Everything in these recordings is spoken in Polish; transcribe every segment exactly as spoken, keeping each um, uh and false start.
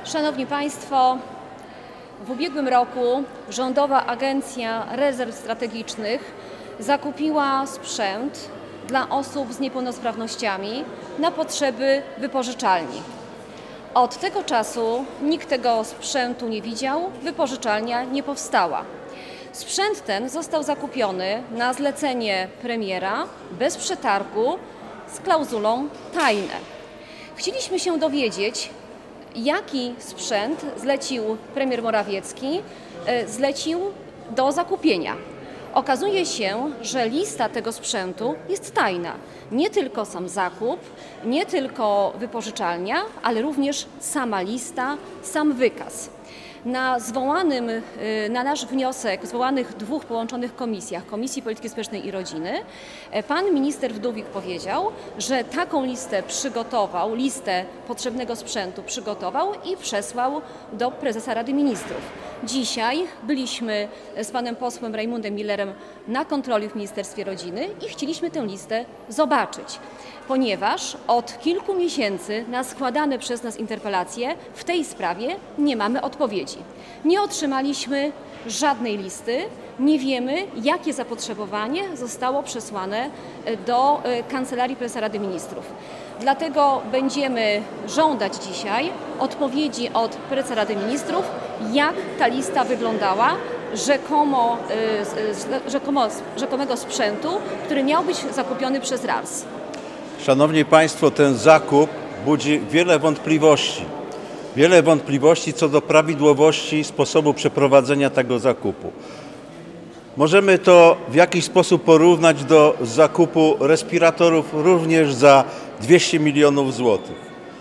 Szanowni Państwo, w ubiegłym roku Rządowa Agencja Rezerw Strategicznych zakupiła sprzęt dla osób z niepełnosprawnościami na potrzeby wypożyczalni. Od tego czasu nikt tego sprzętu nie widział, wypożyczalnia nie powstała. Sprzęt ten został zakupiony na zlecenie premiera, bez przetargu, z klauzulą tajne. Chcieliśmy się dowiedzieć, jaki sprzęt zlecił premier Morawiecki, zlecił do zakupienia. Okazuje się, że lista tego sprzętu jest tajna. Nie tylko sam zakup, nie tylko wypożyczalnia, ale również sama lista, sam wykaz. Na zwołanym, na nasz wniosek, zwołanych dwóch połączonych komisjach, Komisji Polityki Społecznej i Rodziny, pan minister Wdówik powiedział, że taką listę przygotował, listę potrzebnego sprzętu przygotował i przesłał do prezesa Rady Ministrów. Dzisiaj byliśmy z panem posłem Rajmundem Millerem na kontroli w Ministerstwie Rodziny i chcieliśmy tę listę zobaczyć, ponieważ od kilku miesięcy na składane przez nas interpelacje w tej sprawie nie mamy odpowiedzi. Nie otrzymaliśmy żadnej listy, nie wiemy, jakie zapotrzebowanie zostało przesłane do Kancelarii Prezesa Rady Ministrów. Dlatego będziemy żądać dzisiaj odpowiedzi od Prezesa Rady Ministrów, jak ta lista wyglądała rzekomo, rzekomo, rzekomego sprzętu, który miał być zakupiony przez R A R S. Szanowni Państwo, ten zakup budzi wiele wątpliwości. Wiele wątpliwości co do prawidłowości sposobu przeprowadzenia tego zakupu. Możemy to w jakiś sposób porównać do zakupu respiratorów również za dwieście milionów złotych.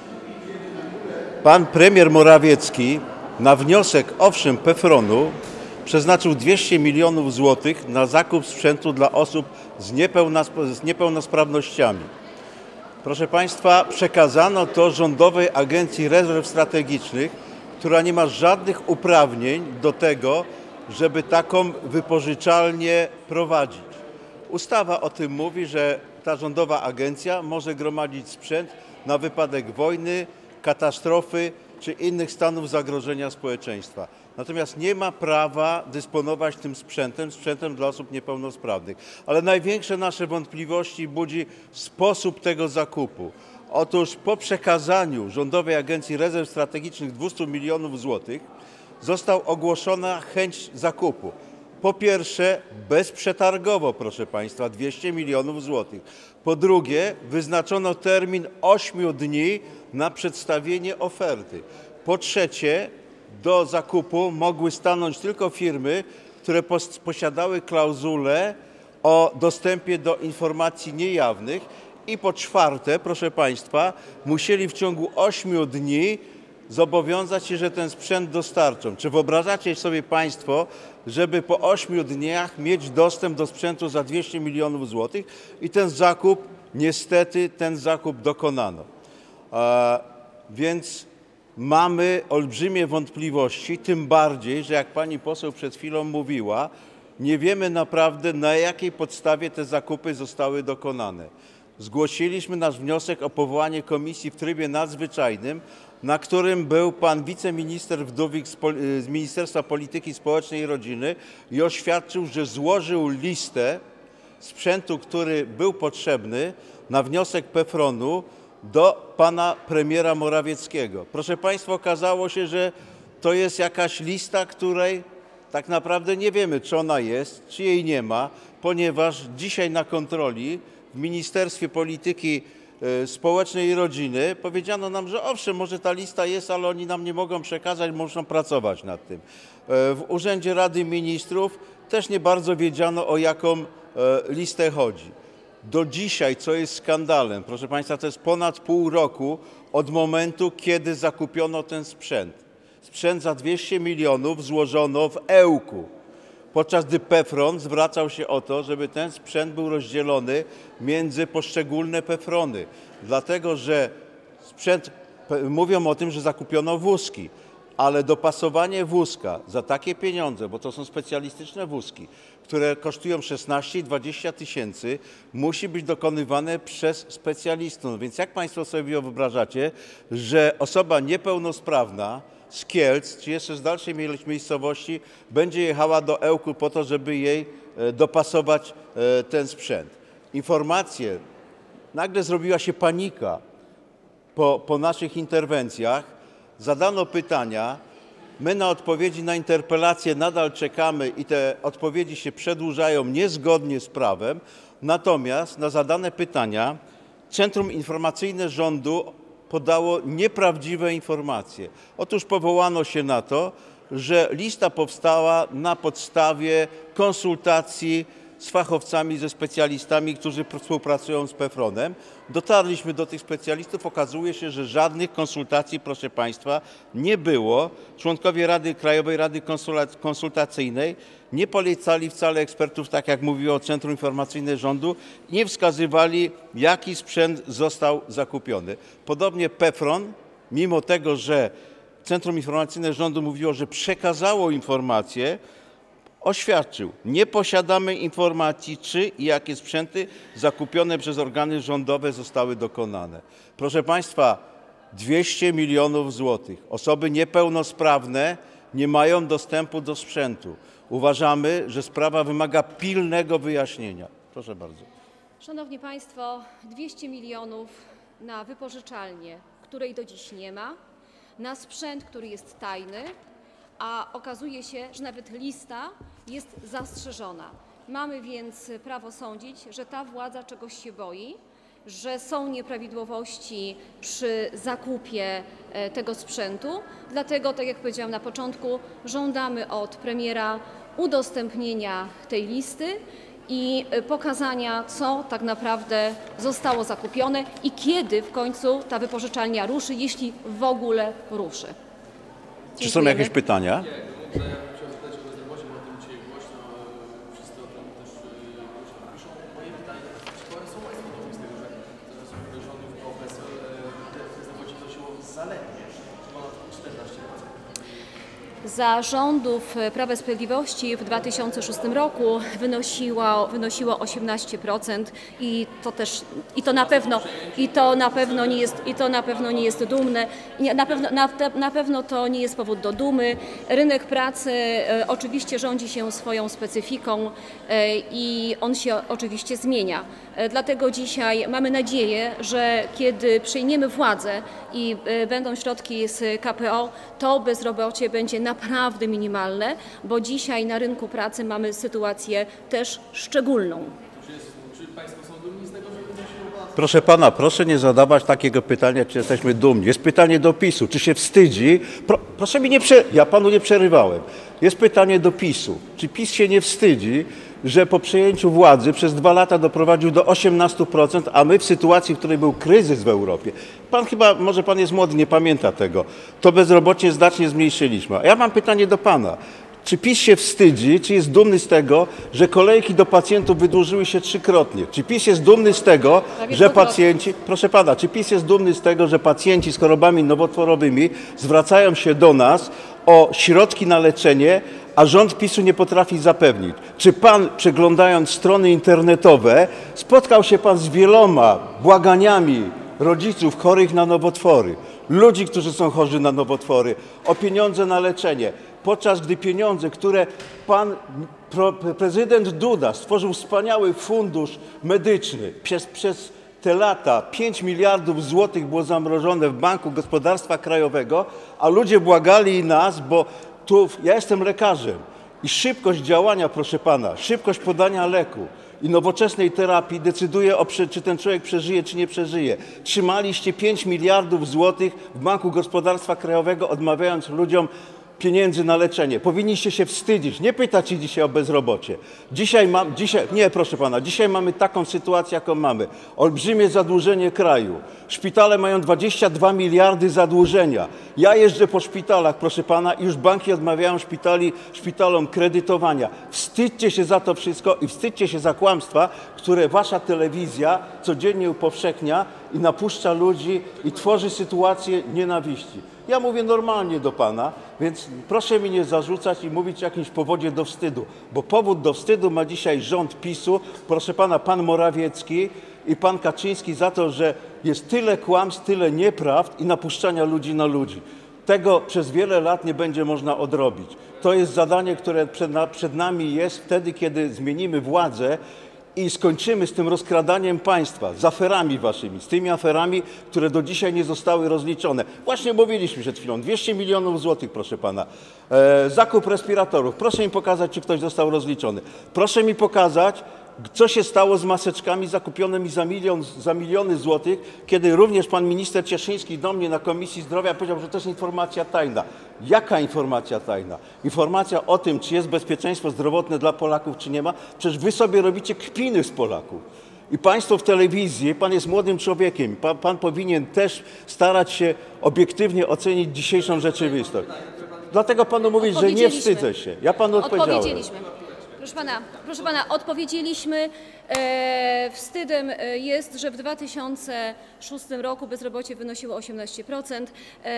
Pan premier Morawiecki na wniosek, owszem, PFRON-u przeznaczył dwieście milionów złotych na zakup sprzętu dla osób z, z niepełnosprawnościami. Proszę Państwa, przekazano to Rządowej Agencji Rezerw Strategicznych, która nie ma żadnych uprawnień do tego, żeby taką wypożyczalnię prowadzić. Ustawa o tym mówi, że ta rządowa agencja może gromadzić sprzęt na wypadek wojny, katastrofy czy innych stanów zagrożenia społeczeństwa. Natomiast nie ma prawa dysponować tym sprzętem, sprzętem dla osób niepełnosprawnych. Ale największe nasze wątpliwości budzi sposób tego zakupu. Otóż po przekazaniu Rządowej Agencji Rezerw Strategicznych dwieście milionów złotych została ogłoszona chęć zakupu. Po pierwsze bezprzetargowo, proszę Państwa, dwieście milionów złotych. Po drugie wyznaczono termin ośmiu dni na przedstawienie oferty. Po trzecie do zakupu mogły stanąć tylko firmy, które posiadały klauzulę o dostępie do informacji niejawnych. I po czwarte, proszę Państwa, musieli w ciągu ośmiu dni zobowiązać się, że ten sprzęt dostarczą. Czy wyobrażacie sobie Państwo, żeby po ośmiu dniach mieć dostęp do sprzętu za dwieście milionów złotych? I ten zakup, niestety, ten zakup dokonano. A więc mamy olbrzymie wątpliwości, tym bardziej, że jak pani poseł przed chwilą mówiła, nie wiemy naprawdę, na jakiej podstawie te zakupy zostały dokonane. Zgłosiliśmy nasz wniosek o powołanie komisji w trybie nadzwyczajnym, na którym był pan wiceminister Wdówik z Ministerstwa Polityki Społecznej i Rodziny i oświadczył, że złożył listę sprzętu, który był potrzebny na wniosek PFRON-u do pana premiera Morawieckiego. Proszę Państwa, okazało się, że to jest jakaś lista, której tak naprawdę nie wiemy, czy ona jest, czy jej nie ma, ponieważ dzisiaj na kontroli w Ministerstwie Polityki Społecznej i Rodziny powiedziano nam, że owszem, może ta lista jest, ale oni nam nie mogą przekazać, muszą pracować nad tym. W Urzędzie Rady Ministrów też nie bardzo wiedziano, o jaką listę chodzi. Do dzisiaj, co jest skandalem, proszę Państwa, to jest ponad pół roku od momentu, kiedy zakupiono ten sprzęt. Sprzęt za dwieście milionów złożono w Ełku, podczas gdy PFRON zwracał się o to, żeby ten sprzęt był rozdzielony między poszczególne PFRONy, dlatego że sprzęt, mówią o tym, że zakupiono wózki, ale dopasowanie wózka za takie pieniądze, bo to są specjalistyczne wózki, które kosztują szesnaście i dwadzieścia tysięcy, musi być dokonywane przez specjalistów. Więc jak Państwo sobie wyobrażacie, że osoba niepełnosprawna z Kielc, czy jeszcze z dalszej miejscowości, będzie jechała do Ełku po to, żeby jej dopasować ten sprzęt? Informacje, nagle zrobiła się panika po, po naszych interwencjach, zadano pytania, my na odpowiedzi na interpelacje nadal czekamy i te odpowiedzi się przedłużają niezgodnie z prawem, natomiast na zadane pytania Centrum Informacyjne Rządu podało nieprawdziwe informacje. Otóż powołano się na to, że lista powstała na podstawie konsultacji z fachowcami, ze specjalistami, którzy współpracują z PFRON-em. Dotarliśmy do tych specjalistów, okazuje się, że żadnych konsultacji, proszę Państwa, nie było. Członkowie Rady, Krajowej Rady Konsultacyjnej nie polecali wcale ekspertów, tak jak mówiło Centrum Informacyjne Rządu, nie wskazywali, jaki sprzęt został zakupiony. Podobnie PFRON, mimo tego, że Centrum Informacyjne Rządu mówiło, że przekazało informacje, oświadczył, nie posiadamy informacji, czy i jakie sprzęty zakupione przez organy rządowe zostały dokonane. Proszę Państwa, dwieście milionów złotych. Osoby niepełnosprawne nie mają dostępu do sprzętu. Uważamy, że sprawa wymaga pilnego wyjaśnienia. Proszę bardzo. Szanowni Państwo, dwieście milionów na wypożyczalnię, której do dziś nie ma, na sprzęt, który jest tajny, a okazuje się, że nawet lista jest zastrzeżona. Mamy więc prawo sądzić, że ta władza czegoś się boi, że są nieprawidłowości przy zakupie tego sprzętu. Dlatego, tak jak powiedziałam na początku, żądamy od premiera udostępnienia tej listy i pokazania, co tak naprawdę zostało zakupione i kiedy w końcu ta wypożyczalnia ruszy, jeśli w ogóle ruszy. Czy są jakieś pytania? Nie, ja chciałem zapytać o bezrobocie, bo o tym dzisiaj głośno, wszyscy o tym też głośno piszą. Moje pytanie, czy są Państwo dumni z tego, że za czasów rządów P O P E S L bezrobocie wynosiło zaledwie ponad czternaście procent? Za rządów Prawa i Sprawiedliwości w dwa tysiące szóstym roku wynosiło, wynosiło osiemnaście procent i to też i to na pewno i to na pewno nie jest i to na pewno nie jest dumne. Na pewno, na, na pewno to nie jest powód do dumy. Rynek pracy e, oczywiście rządzi się swoją specyfiką e, i on się oczywiście zmienia. E, dlatego dzisiaj mamy nadzieję, że kiedy przejmiemy władzę i e, będą środki z K P O, to bezrobocie będzie naprawdę minimalne, bo dzisiaj na rynku pracy mamy sytuację też szczególną. Czy, jest, czy Państwo są dumni z tego, że wynosiło ponad... Proszę Pana, proszę nie zadawać takiego pytania, czy jesteśmy dumni. Jest pytanie do PiSu, czy się wstydzi. Pro, proszę mi nie prze... Ja Panu nie przerywałem. Jest pytanie do PiSu. Czy PiS się nie wstydzi, że po przejęciu władzy przez dwa lata doprowadził do osiemnastu procent, a my w sytuacji, w której był kryzys w Europie, Pan chyba, może Pan jest młody, nie pamięta tego, to bezrobocie znacznie zmniejszyliśmy. A ja mam pytanie do Pana. Czy PiS się wstydzi, czy jest dumny z tego, że kolejki do pacjentów wydłużyły się trzykrotnie? Czy PiS jest dumny z tego, że pacjenci, proszę Pana, czy PiS jest dumny z tego, że pacjenci z chorobami nowotworowymi zwracają się do nas o środki na leczenie, a rząd PiSu nie potrafi zapewnić? Czy Pan, przeglądając strony internetowe, spotkał się Pan z wieloma błaganiami rodziców chorych na nowotwory, ludzi, którzy są chorzy na nowotwory, o pieniądze na leczenie, podczas gdy pieniądze, które Pan prezydent Duda stworzył wspaniały fundusz medyczny, przez, przez te lata pięć miliardów złotych było zamrożone w Banku Gospodarstwa Krajowego, a ludzie błagali nas, bo tu ja jestem lekarzem i szybkość działania, proszę Pana, szybkość podania leku i nowoczesnej terapii decyduje o, czy ten człowiek przeżyje, czy nie przeżyje. Trzymaliście pięć miliardów złotych w Banku Gospodarstwa Krajowego, odmawiając ludziom pieniędzy na leczenie. Powinniście się wstydzić, nie pytać się dzisiaj o bezrobocie. Dzisiaj mam, dzisiaj, nie, proszę Pana, dzisiaj mamy taką sytuację, jaką mamy. Olbrzymie zadłużenie kraju. Szpitale mają dwadzieścia dwa miliardy zadłużenia. Ja jeżdżę po szpitalach, proszę Pana, i już banki odmawiają szpitali, szpitalom kredytowania. Wstydźcie się za to wszystko i wstydźcie się za kłamstwa, które Wasza telewizja codziennie upowszechnia i napuszcza ludzi i tworzy sytuację nienawiści. Ja mówię normalnie do pana, więc proszę mi nie zarzucać i mówić o jakimś powodzie do wstydu, bo powód do wstydu ma dzisiaj rząd PiSu, proszę pana, pan Morawiecki i pan Kaczyński za to, że jest tyle kłamstw, tyle nieprawd i napuszczania ludzi na ludzi. Tego przez wiele lat nie będzie można odrobić. To jest zadanie, które przed, na, przed nami jest wtedy, kiedy zmienimy władzę i skończymy z tym rozkradaniem państwa, z aferami waszymi, z tymi aferami, które do dzisiaj nie zostały rozliczone. Właśnie mówiliśmy przed chwilą, dwieście milionów złotych, proszę pana. E, zakup respiratorów. Proszę mi pokazać, czy ktoś został rozliczony. Proszę mi pokazać, co się stało z maseczkami zakupionymi za, milion, za miliony złotych, kiedy również pan minister Cieszyński do mnie na Komisji Zdrowia powiedział, że to jest informacja tajna. Jaka informacja tajna? Informacja o tym, czy jest bezpieczeństwo zdrowotne dla Polaków, czy nie ma. Przecież wy sobie robicie kpiny z Polaków. I państwo w telewizji, pan jest młodym człowiekiem, pan, pan powinien też starać się obiektywnie ocenić dzisiejszą rzeczywistość. Dlatego panu mówić, że nie wstydzę się. Ja panu odpowiedziałem. Odpowiedzieliśmy. Proszę pana, proszę pana, odpowiedzieliśmy. E, wstydem jest, że w dwa tysiące szóstym roku bezrobocie wynosiło osiemnaście procent.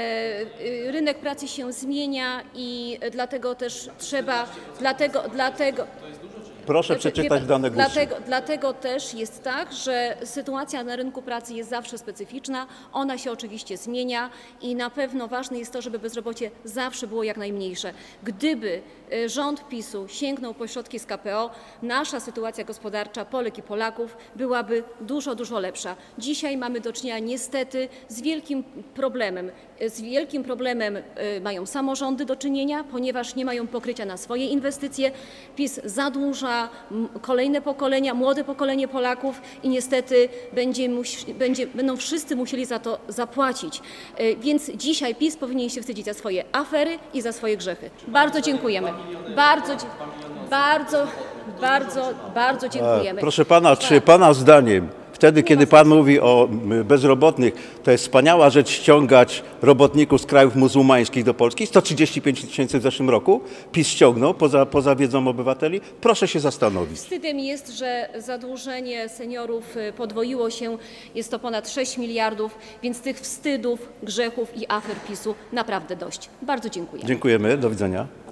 E, rynek pracy się zmienia i dlatego też trzeba, dlatego, dlatego Proszę przeczytać dane GUS-u. Dlatego, dlatego też jest tak, że sytuacja na rynku pracy jest zawsze specyficzna. Ona się oczywiście zmienia i na pewno ważne jest to, żeby bezrobocie zawsze było jak najmniejsze. Gdyby rząd PiSu sięgnął po środki z K P O, nasza sytuacja gospodarcza Polek i Polaków byłaby dużo, dużo lepsza. Dzisiaj mamy do czynienia niestety z wielkim problemem. Z wielkim problemem mają samorządy do czynienia, ponieważ nie mają pokrycia na swoje inwestycje. PiS zadłuża kolejne pokolenia, młode pokolenie Polaków i niestety będzie, będzie, będą wszyscy musieli za to zapłacić. Więc dzisiaj PiS powinien się wstydzić za swoje afery i za swoje grzechy. Bardzo dziękujemy. Bardzo, bardzo, bardzo, bardzo dziękujemy. Proszę pana, czy pana zdaniem wtedy, kiedy pan mówi o bezrobotnych, to jest wspaniała rzecz ściągać robotników z krajów muzułmańskich do Polski? sto trzydzieści pięć tysięcy w zeszłym roku PiS ściągnął, poza, poza wiedzą obywateli? Proszę się zastanowić. Wstydem jest, że zadłużenie seniorów podwoiło się, jest to ponad sześć miliardów, więc tych wstydów, grzechów i afer PiSu naprawdę dość. Bardzo dziękuję. Dziękujemy, do widzenia.